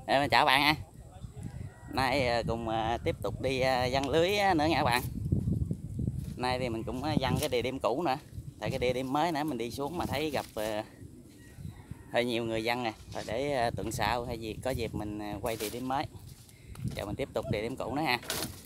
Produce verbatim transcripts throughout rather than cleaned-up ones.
Em chào bạn ha. Nay cùng tiếp tục đi giăng lưới nữa nha các bạn. Nay thì mình cũng giăng cái địa điểm cũ nữa. Tại cái địa điểm mới nãy mình đi xuống mà thấy gặp hơi nhiều người giăng nè. Rồi để tuần sau hay gì có dịp mình quay địa điểm mới. Giờ mình tiếp tục địa điểm cũ nữa ha.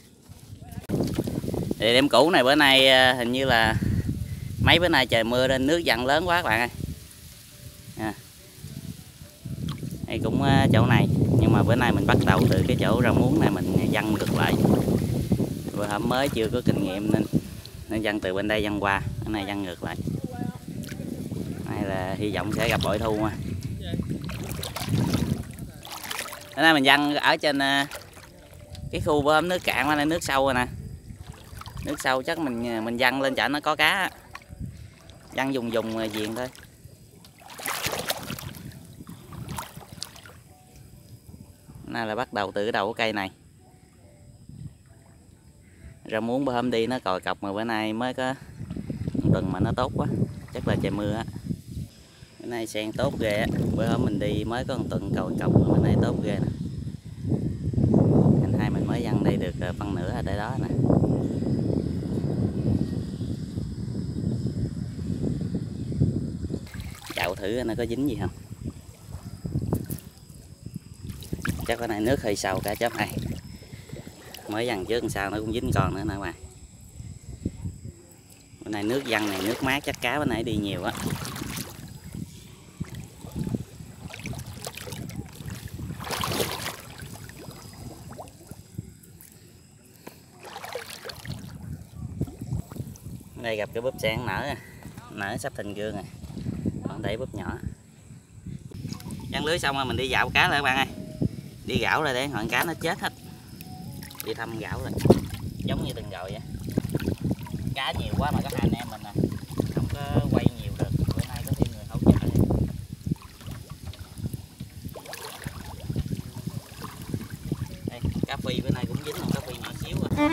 Địa điểm cũ này bữa nay hình như là mấy bữa nay trời mưa nên nước giăng lớn quá các bạn ơi. À. Đây cũng chỗ này, nhưng mà bữa nay mình bắt đầu từ cái chỗ rau muống này mình giăng ngược lại. Bữa hôm mới chưa có kinh nghiệm nên nên giăng từ bên đây giăng qua, cái này giăng ngược lại. Này là hy vọng sẽ gặp bội thu mà. Bữa nay mình giăng ở trên cái khu bơm nước cạn qua đây, nước sâu rồi nè. Nước sâu chắc mình mình giăng lên chợ nó có cá. Giăng dùng dùng viền thôi. Nay là bắt đầu từ cái đầu của cây này. Rau muống bữa hôm đi nó còi cọc mà bữa nay mới có một tuần mà nó tốt quá. Chắc là trời mưa á. Bữa nay sen tốt ghê á. Bữa hôm mình đi mới có một tuần còi cọc mà bữa nay tốt ghê nè. Anh hai mình mới giăng đây được phân nửa ở đây đó nè. Chạo thử nó có dính gì không. Chắc cái này nước hơi sâu cả chớp này. Mới dằn trước sao nó cũng dính còn nữa nè các bạn. Bữa nay nước dằn này nước mát chắc cá bữa nay đi nhiều á. Đây gặp cái búp sen nở nở sắp thành gương rồi. Còn để búp nhỏ. Giăng lưới xong rồi mình đi dạo cá lại các bạn ơi. Đi gạo rồi để ngọn cá nó chết hết. Đi thăm gạo rồi. Giống như từng rồi vậy. Cá nhiều quá mà có hai anh em mình nè. Không có quay nhiều được. Bữa nay có thêm người hỗ trợ. Đây, cá phi bữa nay cũng dính một cá phi nhỏ xíu rồi.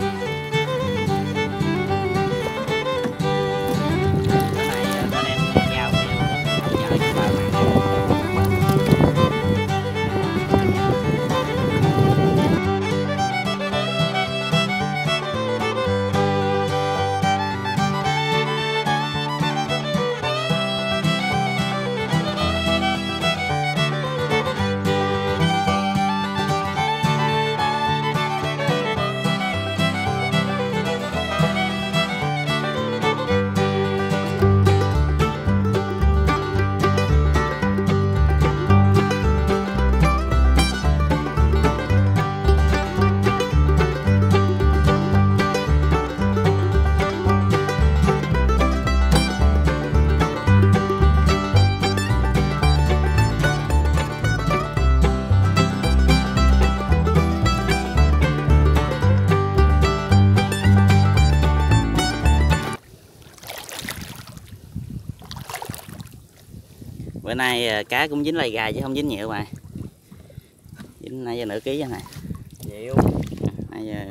Bữa nay cá cũng dính lay gài chứ không dính nhiều mà. Dính nãy giờ nửa ký vậy này. Nhiều. Nãy giờ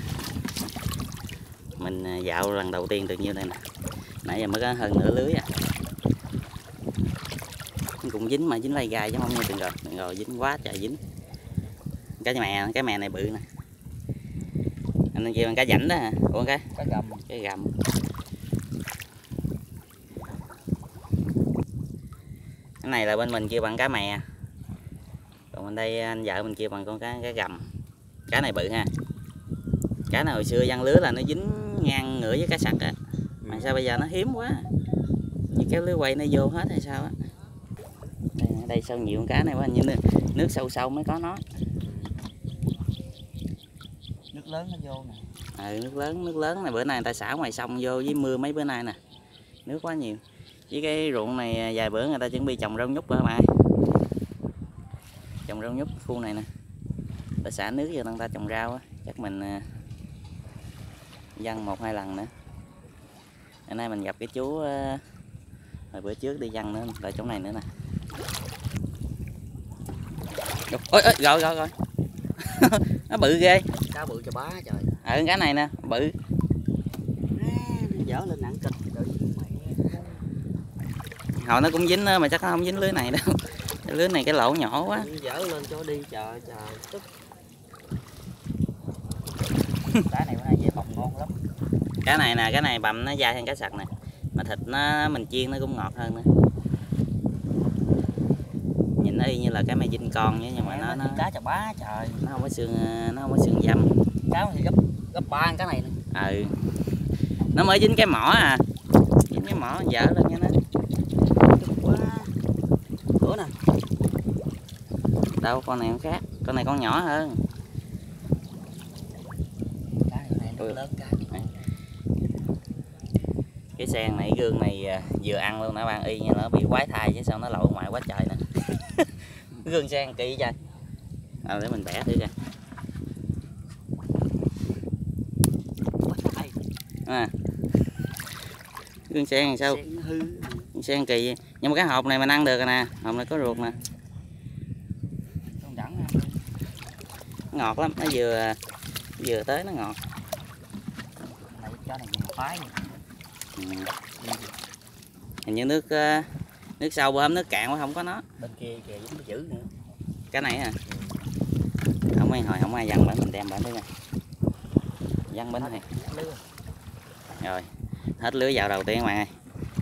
mình dạo lần đầu tiên được nhiêu đây nè. Nãy giờ mới có hơn nửa lưới à. Cũng dính mà dính lay gài chứ không như từng rồi. Từng rồi dính quá trời dính. Cái mè, cái mè này bự nè. Anh kêu bằng cá rảnh đó hả? Ủa cái? Cá gầm. Cái gầm. Cái này là bên mình kêu bằng cá mè. Còn bên đây anh vợ mình kêu bằng con cá, cá gầm. Cá này bự ha. Cá này hồi xưa giăng lưới là nó dính ngang ngửa với cá sặc á. Mà sao bây giờ nó hiếm quá. Như kéo lưới quay nó vô hết hay sao á. Đây, đây sao nhiều con cá này quá. Như nước, nước sâu sâu mới có nó. Nước lớn nó vô nè. Ừ, nước lớn, nước lớn này bữa nay người ta xả ngoài sông vô với mưa mấy bữa nay nè. Nước quá nhiều. Với cái ruộng này vài bữa người ta chuẩn bị trồng rau nhút rồi mà. Trồng rau nhút khu này nè. Ta xả nước vô người ta trồng rau á. Chắc mình giăng một hai lần nữa. Hôm nay mình gặp cái chú hồi bữa trước đi giăng nữa, tại chỗ này nữa nè. Ôi ôi rồi rồi rồi. Nó bự ghê. Cá bự cho bá trời. Ừ, cái này nè, bự. Dở lên nặng kịch. Hồi nó cũng dính đó, mà chắc nó không dính lưới này đâu. Cái lưới này cái lỗ nhỏ quá. Dở lên cho đi trời trời tức. Cá này bữa nay về bồng ngon lắm. Cá này nè, cái này bầm nó dai hơn cá sặc nè. Mà thịt nó mình chiên nó cũng ngọt hơn nữa. Nhìn nó y như là cái mây dinh con nhé, nhưng mà nó nó cá chà bá trời, nó không có xương nó không có xương dăm. cá thì gấp gấp ba cái này nữa. Ừ. Nó mới dính cái mỏ à. Dính cái mỏ dở lên cho nó. Quá. Bữa nè. Đâu con này không khác, con này con nhỏ hơn. Cá này nó lớn cá này. Cái sen này gương này vừa ăn luôn nè bạn, y như nó bị quái thai chứ sao nó lội ngoài quá trời nè. Gương sen kỳ vậy. À, để mình bẻ thử coi. À. Gương sen làm sao? Sen hư. Sen kỳ, nhưng mà cái hộp này mình ăn được rồi nè, hộp này có ruột nè. Ngọt lắm, nó vừa vừa tới nó ngọt. Này cá này nhiều phái. Ừ. Hình như nước nước sâu bơm nước cạn quá không có nó. Bên kia kìa dính dữ nữa. Cái này à? Không ai hồi không ai dằn bánh mình đem bánh nữa. Dằn bánh này. Rồi, hết lưới vào đầu tiên các bạn ơi.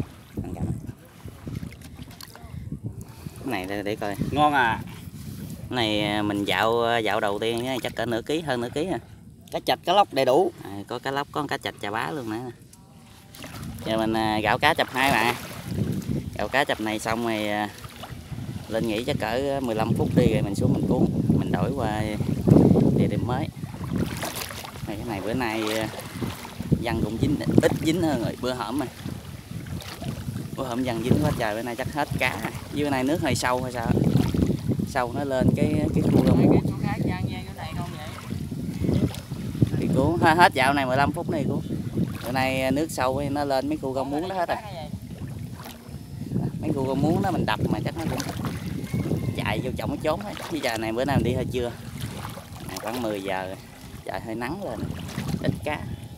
Cái này để, để coi. Ngon à. Cái này mình dạo dạo đầu tiên cái này chắc cả nửa ký, hơn nửa ký à. Cá chạch cá lóc đầy đủ. À, có cá lóc, có cá chạch chà bá luôn nữa. Giờ mình gạo cá chập hai bạn. Gạo cá chập này xong rồi lên nghỉ chắc cỡ mười lăm phút đi rồi mình xuống mình cuốn, mình đổi qua địa điểm mới. Này, cái này bữa nay văng cũng dính, ít dính hơn rồi bữa hổm mà. Bữa hổm văng dính quá trời, bữa nay chắc hết cá. Với bữa nay nước hơi sâu hay sao? Sâu nó lên cái cái khu rong muống. Thì cuốn hết dạo này mười lăm phút này cuốn. Bữa nay nước sâu nó lên mấy khu rong muống đó hết rồi. Mấy khu rong muống đó mình đập mà chắc nó cũng chạy vô trọng trốn hết. Với giờ này bữa nay mình đi hơi trưa. Này khoảng mười giờ rồi. Trời hơi nắng lên. Ít cá.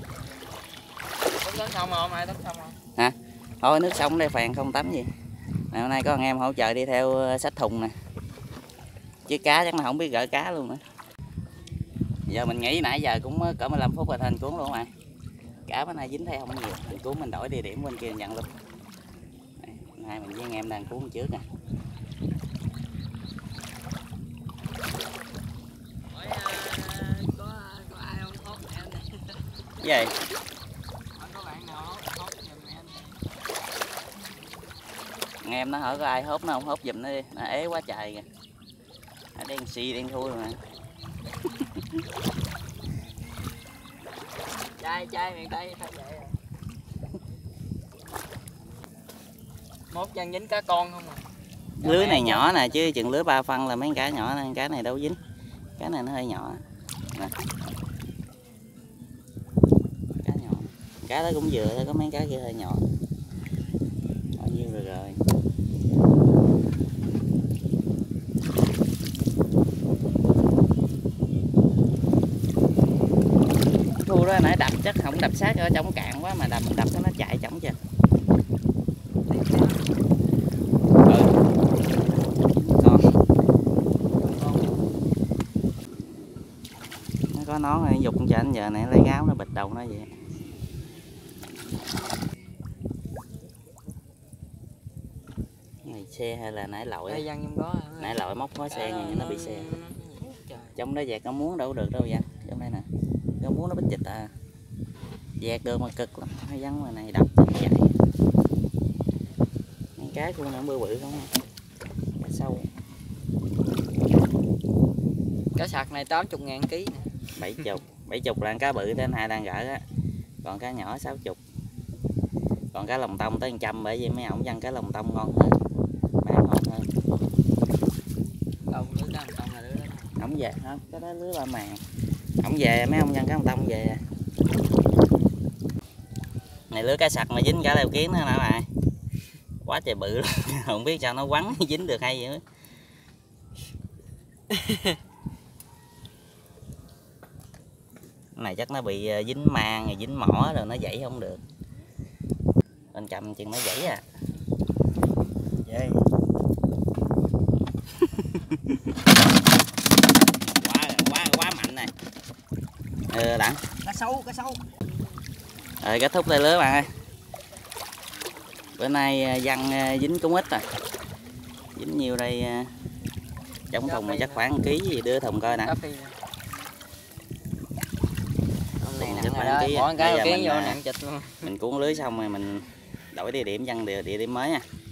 Tắm xong không? Ai tắm xong không? Hả? Thôi nước sông đây phèn không tắm gì. Này, hôm nay có anh em hỗ trợ đi theo xách thùng nè. Chứ cá chắc nó không biết gỡ cá luôn nữa. Giờ mình nghĩ nãy giờ cũng cỡ mười lăm phút rồi thành cuốn luôn mà. Cá bữa nay dính thấy không nhiều. Mình cuốn mình đổi địa điểm bên kia nhận luôn. Nay mình với anh em đang cuốn trước nè. Có, có ai không hốt em nè. Cái gì? Có bạn nào hốt, hốt giùm em. Nghe em nó hỏi có ai hốt nó không, hốt giùm nó đi. Nó ế quá trời kìa. Nó đen xì đen thui rồi nè. Trai trai miền Tây phải vậy à. Mốt chân dính cá con không à. Lưới này nhỏ nè chứ chừng lưới ba phân là mấy cá nhỏ nè, cá này đâu dính. Cá này nó hơi nhỏ nè. Cá nhỏ. Cá đó cũng vừa thôi, có mấy cá kia hơi nhỏ. Bao nhiêu rồi rồi. Khu đó nãy đập chắc không đập sát ở trong cạn quá mà đập đập cho nó chạy chổng chưa. Ừ. Con. Nó có nó rồi dục cho anh giờ này lấy gáo nó bịch đầu nó vậy. Này xe hay là nãy lội? Đây trong đó. Nãy lội móc khóa xe nhưng nó bị xe. Trong đó dẹt nó muốn đâu được đâu vậy. Trong đây nè. Nó muốn nó bít dịch à. Dẹt được mà cực lắm. Hay vắng mà này đập chạy. Mấy cá của nó bự bự không? Cá sâu. Cá sặc này tám mươi ngàn ký nè. bảy mươi. bảy mươi là cá bự tới anh hai đang gỡ á. Còn cá nhỏ sáu mươi. Còn cá lồng tông tới một trăm bởi vì mấy ổng văng cá lồng tông ngon hơn. Bán ngon hơn. Không, lưới cá lồng tông là lưới đó. Ổng về không? Cái đó lưới ba màng. Ổng về mấy ông văng cá lồng tông về. Này lưới cá sặc mà dính cả leo kiến nữa nè bạn. Quá trời bự luôn. Không biết sao nó quắn dính được hay vậy nữa. Này chắc nó bị dính mang rồi dính mỏ rồi nó dãy không được. Bên cầm chừng nó dãy à. Vậy. quá quá quá mạnh này. Ừ, đặng Cá sấu, cá sấu. rồi kết thúc tay lưới bạn ơi. Bữa nay văn dính cũng ít rồi, dính nhiều đây, trong thùng mà chắc khoảng một ký gì, đưa thùng coi nè. Hôm nay Chắc nặng rồi khoảng đó, ký. bỏ cái Bây giờ ký mình, vô à, nặng chịch luôn. mình cuốn lưới xong rồi mình đổi địa điểm, văn địa, địa điểm mới nha.